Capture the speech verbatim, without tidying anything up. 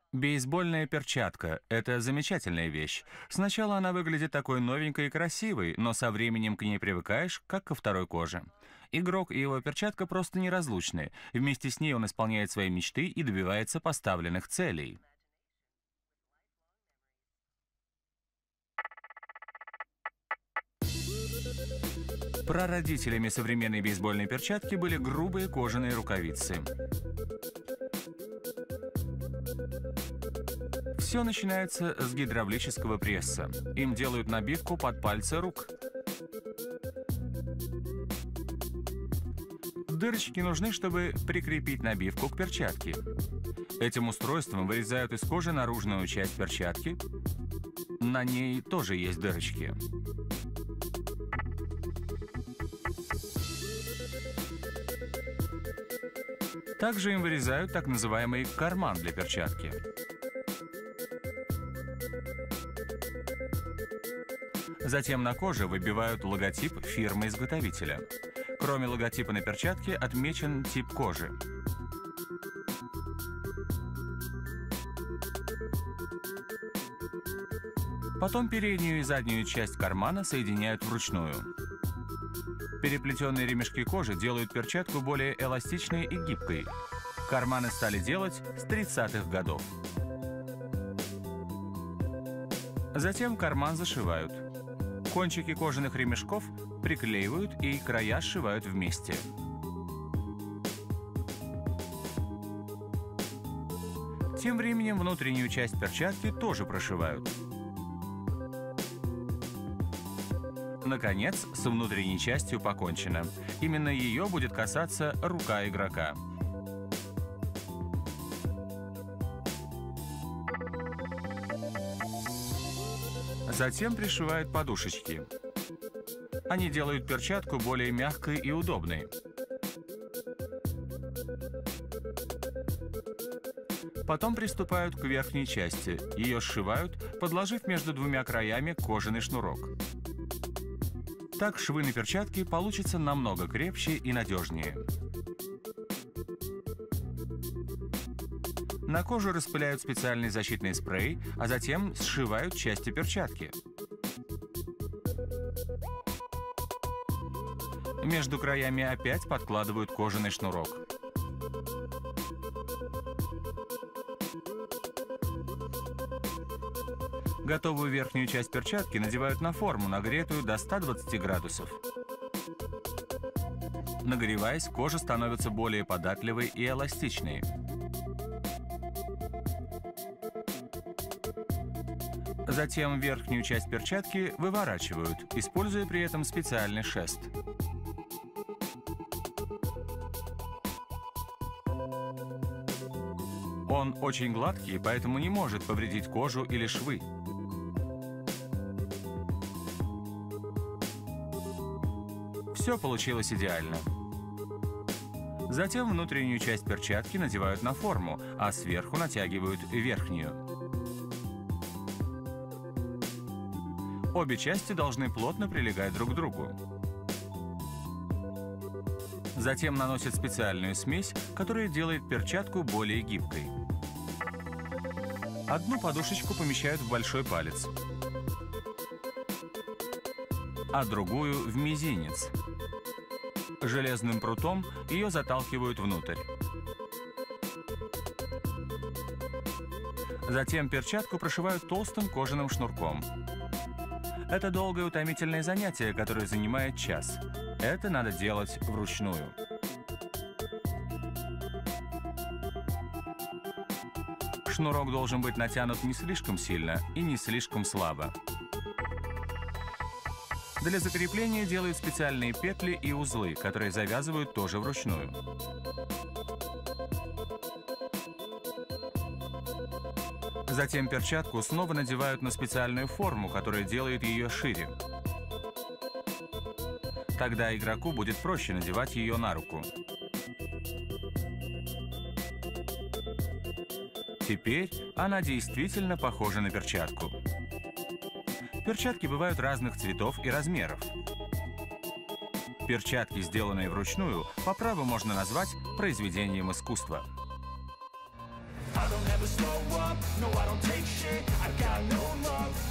Бейсбольная перчатка – это замечательная вещь. Сначала она выглядит такой новенькой и красивой, но со временем к ней привыкаешь, как ко второй коже. Игрок и его перчатка просто неразлучны. Вместе с ней он исполняет свои мечты и добивается поставленных целей. Прародителями современной бейсбольной перчатки были грубые кожаные рукавицы. Все начинается с гидравлического пресса. Им делают набивку под пальцы рук. Дырочки нужны, чтобы прикрепить набивку к перчатке. Этим устройством вырезают из кожи наружную часть перчатки. На ней тоже есть дырочки. Также им вырезают так называемый карман для перчатки. Затем на коже выбивают логотип фирмы-изготовителя. Кроме логотипа на перчатке отмечен тип кожи. Потом переднюю и заднюю часть кармана соединяют вручную. Переплетенные ремешки кожи делают перчатку более эластичной и гибкой. Карманы стали делать с тридцатых годов. Затем карман зашивают. Кончики кожаных ремешков приклеивают и края сшивают вместе. Тем временем внутреннюю часть перчатки тоже прошивают. Наконец, с внутренней частью покончено. Именно ее будет касаться рука игрока. Затем пришивают подушечки. Они делают перчатку более мягкой и удобной. Потом приступают к верхней части. Ее сшивают, подложив между двумя краями кожаный шнурок. Так швы на перчатке получатся намного крепче и надежнее. На кожу распыляют специальный защитный спрей, а затем сшивают части перчатки. Между краями опять подкладывают кожаный шнурок. Готовую верхнюю часть перчатки надевают на форму, нагретую до ста двадцати градусов. Нагреваясь, кожа становится более податливой и эластичной. Затем верхнюю часть перчатки выворачивают, используя при этом специальный шест. Он очень гладкий, поэтому не может повредить кожу или швы. Все получилось идеально. Затем внутреннюю часть перчатки надевают на форму, а сверху натягивают верхнюю. Обе части должны плотно прилегать друг к другу. Затем наносят специальную смесь, которая делает перчатку более гибкой. Одну подушечку помещают в большой палец, а другую в мизинец. Железным прутом ее заталкивают внутрь. Затем перчатку прошивают толстым кожаным шнурком. Это долгое утомительное занятие, которое занимает час. Это надо делать вручную. Шнурок должен быть натянут не слишком сильно и не слишком слабо. Для закрепления делают специальные петли и узлы, которые завязывают тоже вручную. Затем перчатку снова надевают на специальную форму, которая делает ее шире. Тогда игроку будет проще надевать ее на руку. Теперь она действительно похожа на перчатку. Перчатки бывают разных цветов и размеров. Перчатки, сделанные вручную, по праву можно назвать произведением искусства. don't ever slow up, no I don't take shit, I got no love